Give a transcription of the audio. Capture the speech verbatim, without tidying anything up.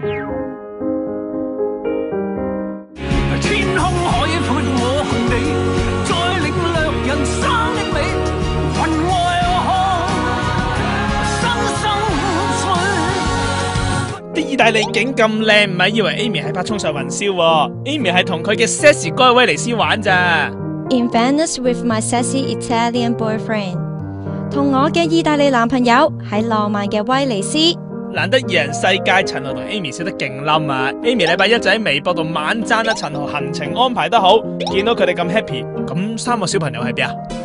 天空海闊我共你，再領略人生的美，雲外看，生生水。 啲意大利景咁靚，唔係以為 Aimee 喺拍衝上雲霄喎 ，Aimee 係同佢嘅 sexy 哥喺威尼斯玩咋。 In Venice with my sexy Italian boyfriend， 同我嘅意大利男朋友喺浪漫嘅威尼斯。 難得二人世界，陳豪同 Aimee 笑得勁冧啊 ！Aimee 禮拜一就喺微博度猛讚啊陳豪行程安排得好，見到佢哋咁 happy，咁三個小朋友喺邊啊？